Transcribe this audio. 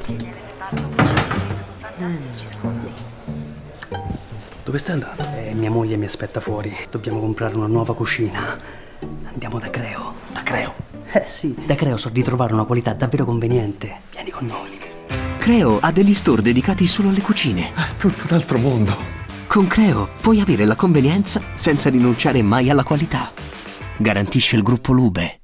Dove stai andando? Mia moglie mi aspetta fuori. Dobbiamo comprare una nuova cucina. Andiamo da Creo. Da Creo? Sì, da Creo so di trovare una qualità davvero conveniente. Vieni con noi. Creo ha degli store dedicati solo alle cucine. Tutto un altro mondo. Con Creo puoi avere la convenienza senza rinunciare mai alla qualità. Garantisce il gruppo Lube.